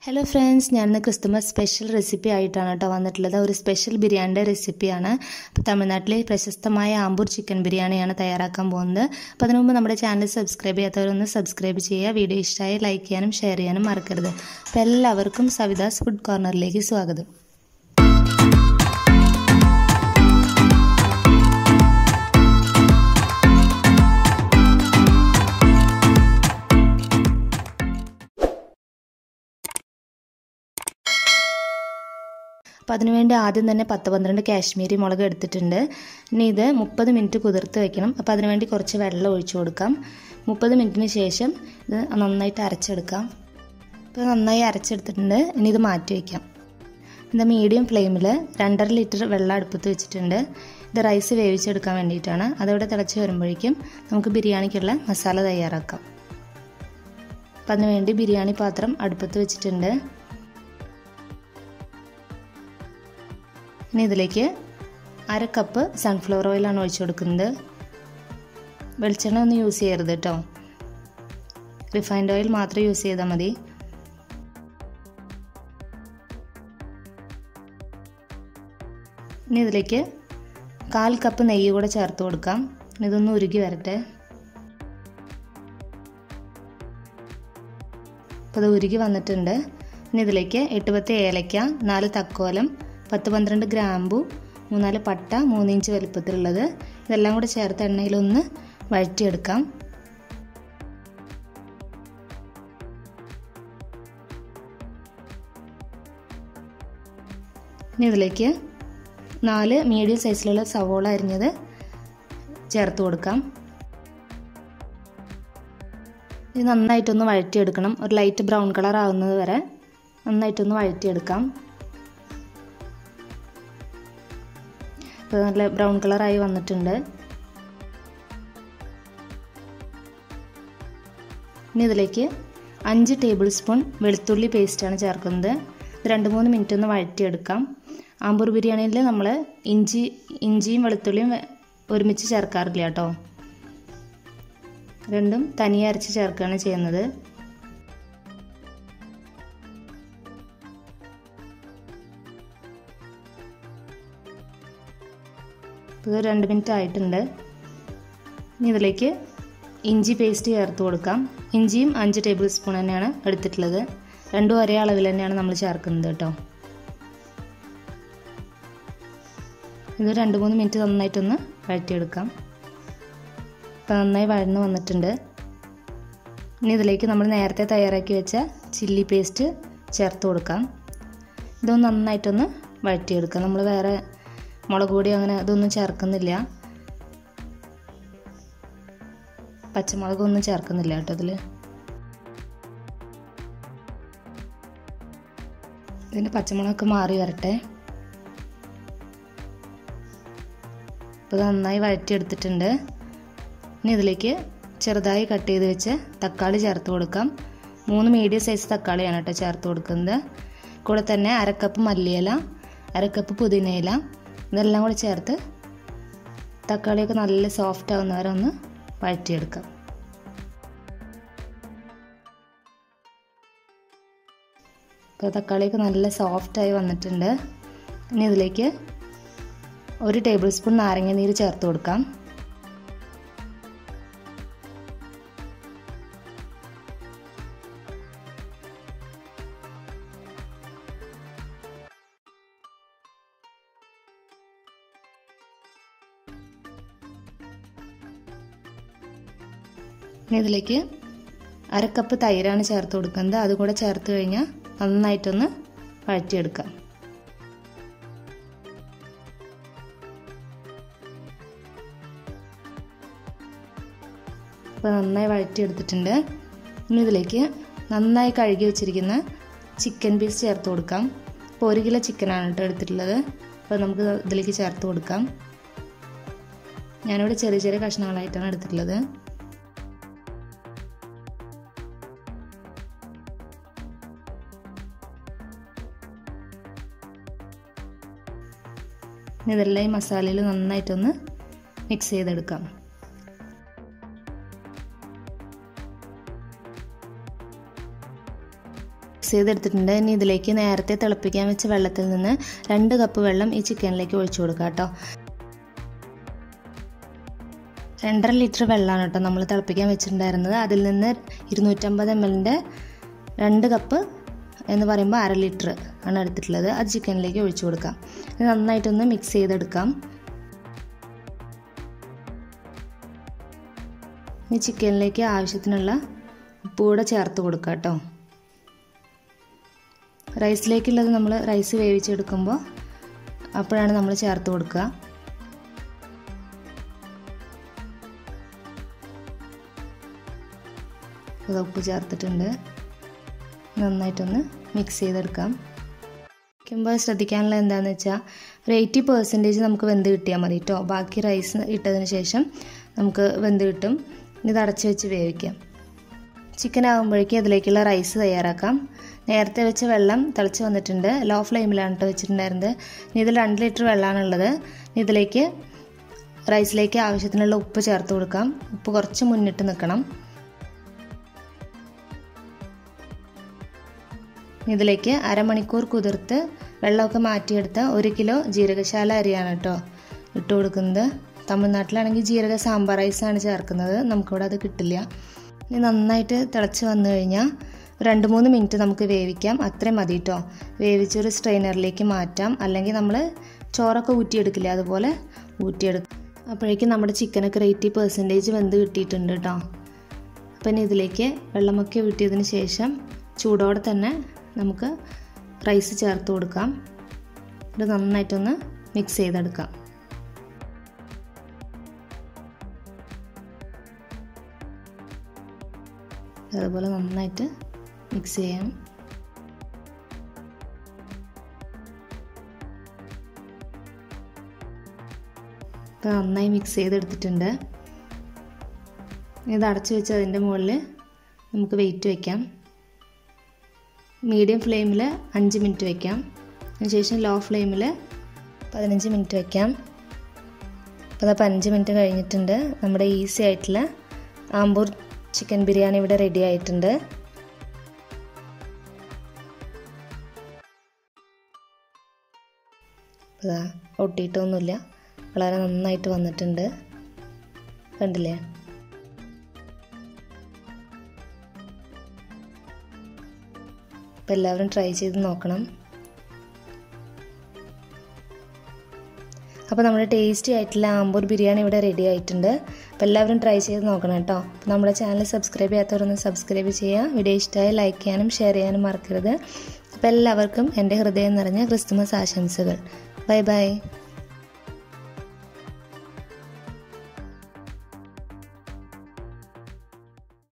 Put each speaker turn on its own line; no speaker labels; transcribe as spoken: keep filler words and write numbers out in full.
Hello friends, ഞാനിന്ന് Christmas special recipe ആയിട്ടാണ് കേട്ടോ വന്നിട്ടുള്ളത്. ഒരു സ്പെഷ്യൽ ബിരിയാണിയുടെ റെസിപ്പിയാണ്. അപ്പോൾ തമിഴ്നാട്ടിലെ പ്രശസ്തമായ ആമ്പൂർ ചിക്കൻ ബിരിയാണിയാണ് തയ്യാറാക്കാൻ പോകുന്നത്. അപ്പോൾ അതിനു മുമ്പ് നമ്മുടെ ചാനൽ സബ്സ്ക്രൈബ് ചെയ്യാത്തവരൊന്ന് സബ്സ്ക്രൈബ് ചെയ്യുക. വീഡിയോ ഇഷ്ടമായി ലൈക്ക് ചെയ്യാനും ഷെയർ ചെയ്യാനും മറക്കരുത്. അപ്പോൾ എല്ലാവർക്കും സവിതാസ് ഫുഡ് കോർണറിലേക്ക് സ്വാഗതം. അപ്പോൾ അതിനുവേണ്ടി ആദ്യം തന്നെ പത്ത് പന്ത്രണ്ട് കാശ്മീരി മുളക് എടുത്തിട്ടുണ്ട്. ഇനി ഇത് മുപ്പത് മിനിറ്റ് കുതിർത്ത് വെക്കണം. അപ്പോൾ അതിനുവേണ്ടി കുറച്ച് വെള്ളം ഒഴിച്ചു കൊടുക്കാം. മുപ്പത് മിനിറ്റിന് ശേഷം ഇത് നന്നായിട്ട് അരച്ചെടുക്കാം. ഇപ്പോൾ നന്നായി അരച്ചെടുത്തിട്ടുണ്ട്. ഇനി ഇത് മാറ്റി വയ്ക്കാം. ഇത് മീഡിയം ഫ്ലെയിമിൽ രണ്ടര ലിറ്റർ വെള്ളം അടുപ്പത്ത് വെച്ചിട്ടുണ്ട്. ഇത് റൈസ് വേവിച്ചെടുക്കാൻ വേണ്ടിയിട്ടാണ്. അതവിടെ തിളച്ച് വരുമ്പോഴേക്കും നമുക്ക് ബിരിയാണിക്കുള്ള മസാല തയ്യാറാക്കാം. അപ്പോൾ അതിനുവേണ്ടി ബിരിയാണി പാത്രം അടുപ്പത്ത് വെച്ചിട്ടുണ്ട്. ഇനി ഇതിലേക്ക് അര കപ്പ് സൺഫ്ലവർ ഓയിലാണ് ഒഴിച്ചു കൊടുക്കുന്നത്. വെളിച്ചെണ്ണ ഒന്നും യൂസ് ചെയ്യരുത് കേട്ടോ, റിഫൈൻഡ് ഓയിൽ മാത്രം യൂസ് ചെയ്താൽ മതി. ഇനി ഇതിലേക്ക് കാൽ കപ്പ് നെയ്യ് കൂടെ ചേർത്ത് കൊടുക്കാം. ഇതൊന്ന് ഉരുകി വരട്ടെ. അപ്പോൾ ഇത് ഉരുകി വന്നിട്ടുണ്ട്. ഇനി ഇതിലേക്ക് എട്ട് പത്ത് ഏലക്ക, നാല് തക്കോലം, പത്ത് പന്ത്രണ്ട് ഗ്രാമ്പു, മൂന്നാല് പട്ട, മൂന്നിഞ്ച് വലിപ്പത്തിലുള്ളത്, ഇതെല്ലാം കൂടെ ചേർത്ത് എണ്ണയിലൊന്ന് വഴറ്റിയെടുക്കാം. ഇനി ഇതിലേക്ക് നാല് മീഡിയം സൈസിലുള്ള സവോള അരിഞ്ഞത് ചേർത്ത് കൊടുക്കാം. ഇത് നന്നായിട്ടൊന്ന് വഴറ്റിയെടുക്കണം. ഒരു ലൈറ്റ് ബ്രൗൺ കളർ ആവുന്നത് വരെ നന്നായിട്ടൊന്ന് വഴറ്റിയെടുക്കാം. ഇപ്പോൾ നല്ല ബ്രൗൺ കളറായി വന്നിട്ടുണ്ട്. ഇനി ഇതിലേക്ക് അഞ്ച് ടേബിൾ സ്പൂൺ വെളുത്തുള്ളി പേസ്റ്റാണ് ചേർക്കുന്നത്. ഇത് രണ്ട് മൂന്ന് മിനിറ്റ് ഒന്ന് വഴറ്റിയെടുക്കാം. ആമ്പൂർ ബിരിയാണിയിൽ നമ്മൾ ഇഞ്ചി ഇഞ്ചിയും വെളുത്തുള്ളിയും ഒരുമിച്ച് ചേർക്കാറില്ല കേട്ടോ, രണ്ടും തനിയെ അരച്ച് ചേർക്കുകയാണ് ചെയ്യുന്നത്. ഇത് രണ്ട് മിനിറ്റ് ആയിട്ടുണ്ട്. ഇനി ഇതിലേക്ക് ഇഞ്ചി പേസ്റ്റ് ചേർത്ത് കൊടുക്കാം. ഇഞ്ചിയും അഞ്ച് ടേബിൾ സ്പൂൺ തന്നെയാണ് എടുത്തിട്ടുള്ളത്. രണ്ടും ഒരേ അളവിൽ തന്നെയാണ് നമ്മൾ ചേർക്കുന്നത് കേട്ടോ. ഇത് രണ്ട് മൂന്ന് മിനിറ്റ് നന്നായിട്ടൊന്ന് വഴറ്റിയെടുക്കാം. ഇപ്പം നന്നായി വഴന്ന് വന്നിട്ടുണ്ട്. ഇനി ഇതിലേക്ക് നമ്മൾ നേരത്തെ തയ്യാറാക്കി വെച്ച ചില്ലി പേസ്റ്റ് ചേർത്ത് കൊടുക്കാം. ഇതൊന്ന് നന്നായിട്ടൊന്ന് വഴറ്റിയെടുക്കാം. നമ്മൾ വേറെ മുളക് പൊടി അങ്ങനെ അതൊന്നും ചേർക്കുന്നില്ല, പച്ചമുളകൊന്നും ചേർക്കുന്നില്ല കേട്ടോ ഇതിൽ. ഇതിൻ്റെ പച്ചമുളകൊക്കെ മാറി വരട്ടെ. ഇപ്പോൾ നന്നായി വഴറ്റിയെടുത്തിട്ടുണ്ട്. ഇനി ഇതിലേക്ക് ചെറുതായി കട്ട് ചെയ്ത് വെച്ച് തക്കാളി ചേർത്ത് കൊടുക്കാം. മൂന്ന് മീഡിയം സൈസ് തക്കാളിയാണ് കേട്ടോ ചേർത്ത് കൊടുക്കുന്നത്. കൂടെ തന്നെ അരക്കപ്പ് മല്ലിയില, അരക്കപ്പ് പുതിനയില, ഇതെല്ലാം കൂടി ചേർത്ത് തക്കാളിയൊക്കെ നല്ല സോഫ്റ്റ് ആവുന്നവരെ ഒന്ന് വഴറ്റിയെടുക്കാം. ഇപ്പോൾ തക്കാളിയൊക്കെ നല്ല സോഫ്റ്റായി വന്നിട്ടുണ്ട്. ഇനി ഇതിലേക്ക് ഒരു ടേബിൾ സ്പൂൺ നാരങ്ങ നീര് ചേർത്ത് കൊടുക്കാം. ഇനി ഇതിലേക്ക് അരക്കപ്പ് തൈരാണ് ചേർത്ത് കൊടുക്കുന്നത്. അതുകൂടെ ചേർത്ത് കഴിഞ്ഞാൽ നന്നായിട്ടൊന്ന് വഴറ്റിയെടുക്കാം. അപ്പോൾ നന്നായി വഴറ്റിയെടുത്തിട്ടുണ്ട്. ഇനി ഇതിലേക്ക് നന്നായി കഴുകി വെച്ചിരിക്കുന്ന ചിക്കൻ പീസ് ചേർത്ത് കൊടുക്കാം. ഇപ്പോൾ ഒരു കിലോ ചിക്കനാണ് കേട്ടോ എടുത്തിട്ടുള്ളത്. അപ്പോൾ നമുക്ക് ഇതിലേക്ക് ചേർത്ത് കൊടുക്കാം. ഞാനിവിടെ ചെറിയ ചെറിയ കഷ്ണങ്ങളായിട്ടാണ് എടുത്തിട്ടുള്ളത്. ഇതെല്ലാം ഈ മസാലയിൽ നന്നായിട്ടൊന്ന് മിക്സ് ചെയ്തെടുക്കാം.
മിക്സ്
ചെയ്തെടുത്തിട്ടുണ്ട്. ഇനി ഇതിലേക്ക് നേരത്തെ തിളപ്പിക്കാൻ വെച്ച വെള്ളത്തിൽ നിന്ന് രണ്ട് കപ്പ് വെള്ളം ഈ ചിക്കനിലേക്ക് ഒഴിച്ചു കൊടുക്കാം കേട്ടോ. രണ്ടര ലിറ്റർ വെള്ളമാണ് കേട്ടോ നമ്മൾ തിളപ്പിക്കാൻ വെച്ചിട്ടുണ്ടായിരുന്നത്. അതിൽ നിന്ന് ഇരുന്നൂറ്റമ്പത് എം എല്ലിൻ്റെ രണ്ട് കപ്പ് എന്ന് പറയുമ്പോൾ അര ലിറ്റർ ആണ് എടുത്തിട്ടുള്ളത്. അത് ചിക്കനിലേക്ക് ഒഴിച്ചു കൊടുക്കാം. ഇത് നന്നായിട്ടൊന്ന് മിക്സ് ചെയ്തെടുക്കാം. ഈ ചിക്കനിലേക്ക് ആവശ്യത്തിനുള്ള ഉപ്പ് കൂടെ ചേർത്ത് കൊടുക്കാം കേട്ടോ. റൈസിലേക്കുള്ളത് നമ്മൾ റൈസ് വേവിച്ചെടുക്കുമ്പോൾ അപ്പോഴാണ് നമ്മൾ ചേർത്ത് കൊടുക്കുക. ഇത് ഉപ്പ് ചേർത്തിട്ടുണ്ട്. നന്നായിട്ടൊന്ന് മിക്സ് ചെയ്തെടുക്കാം. വയ്ക്കുമ്പോൾ ശ്രദ്ധിക്കാനുള്ള എന്താണെന്ന് വെച്ചാൽ ഒരു എയ്റ്റി പെർസെൻറ്റേജ് നമുക്ക് വെന്ത് കിട്ടിയാൽ മതി കേട്ടോ. ബാക്കി റൈസ് ഇട്ടതിന് ശേഷം നമുക്ക് വെന്ത് കിട്ടും. ഇത് അടച്ച് വെച്ച് വേവിക്കാം. ചിക്കൻ ആകുമ്പോഴേക്കും അതിലേക്കുള്ള റൈസ് തയ്യാറാക്കാം. നേരത്തെ വെച്ച വെള്ളം തിളച്ച് വന്നിട്ടുണ്ട്. ലോ ഫ്ലെയിമിലാണ് കേട്ടോ വെച്ചിട്ടുണ്ടായിരുന്നത്. ഇനി ഇതിൽ രണ്ട് ലിറ്റർ വെള്ളമാണുള്ളത്. ഇതിലേക്ക് റൈസിലേക്ക് ആവശ്യത്തിനുള്ള ഉപ്പ് ചേർത്ത് കൊടുക്കാം. ഉപ്പ് കുറച്ച് മുന്നിട്ട് നിൽക്കണം. ഇതിലേക്ക് അരമണിക്കൂർ കുതിർത്ത് വെള്ളമൊക്കെ മാറ്റിയെടുത്ത ഒരു കിലോ ജീരകശാല അരിയാണ് കേട്ടോ ഇട്ട് കൊടുക്കുന്നത്. തമിഴ്നാട്ടിലാണെങ്കിൽ ജീരക സാമ്പാർ റൈസാണ് ചേർക്കുന്നത്. നമുക്കിവിടെ അത് കിട്ടില്ല. ഇനി നന്നായിട്ട് തിളച്ച് വന്നു കഴിഞ്ഞാൽ രണ്ട് മൂന്ന് മിനിറ്റ് നമുക്ക് വേവിക്കാം. അത്രയും മതി കേട്ടോ. വേവിച്ചൊരു സ്ട്രെയിനറിലേക്ക് മാറ്റാം. അല്ലെങ്കിൽ നമ്മൾ ചോറൊക്കെ ഊറ്റിയെടുക്കില്ല, അതുപോലെ ഊറ്റിയെടുക്കും. അപ്പോഴേക്കും നമ്മുടെ ചിക്കനൊക്കെ എയ്റ്റി പെർസെൻറ്റേജ് വെന്ത് കിട്ടിയിട്ടുണ്ട് കേട്ടോ. അപ്പം ഇനി ഇതിലേക്ക് വെള്ളമൊക്കെ ഊറ്റിയതിന് ശേഷം ചൂടോടെ തന്നെ നമുക്ക് റൈസ് ചേർത്ത് കൊടുക്കാം. ഇത് നന്നായിട്ടൊന്ന് മിക്സ് ചെയ്തെടുക്കാം. അതുപോലെ നന്നായിട്ട് മിക്സ് ചെയ്യാം. ഇപ്പോൾ നന്നായി മിക്സ് ചെയ്തെടുത്തിട്ടുണ്ട്. ഇത് അടച്ചു വെച്ച് അതിൻ്റെ മുകളിൽ നമുക്ക് വെയിറ്റ് വയ്ക്കാം. മീഡിയം ഫ്ലെയിമിൽ അഞ്ച് മിനിറ്റ് വയ്ക്കാം. അതിനുശേഷം ലോ ഫ്ലെയിമിൽ പതിനഞ്ച് മിനിറ്റ് വയ്ക്കാം. അപ്പോൾ അതപ്പോൾ അഞ്ച് മിനിറ്റ് കഴിഞ്ഞിട്ടുണ്ട്. നമ്മുടെ ഈസി ആയിട്ടുള്ള ആമ്പൂർ ചിക്കൻ ബിരിയാണി ഇവിടെ റെഡി ആയിട്ടുണ്ട്. അതാ ഒട്ടിയിട്ടൊന്നുമില്ല, വളരെ നന്നായിട്ട് വന്നിട്ടുണ്ട്. കണ്ടില്ലേ? അപ്പോൾ എല്ലാവരും ട്രൈ ചെയ്ത് നോക്കണം. അപ്പോൾ നമ്മുടെ ടേസ്റ്റി ആയിട്ടുള്ള ആമ്പൂർ ബിരിയാണി ഇവിടെ റെഡി ആയിട്ടുണ്ട്. അപ്പോൾ എല്ലാവരും ട്രൈ ചെയ്ത് നോക്കണം കേട്ടോ. അപ്പോൾ നമ്മുടെ ചാനൽ സബ്സ്ക്രൈബ് ചെയ്യാത്തവരൊന്ന് സബ്സ്ക്രൈബ് ചെയ്യുക. വീഡിയോ ഇഷ്ടമായി ലൈക്ക് ചെയ്യാനും ഷെയർ ചെയ്യാനും മറക്കരുത്. അപ്പോൾ എല്ലാവർക്കും എൻ്റെ ഹൃദയം നിറഞ്ഞ ക്രിസ്തുമസ് ആശംസകൾ. Bye by.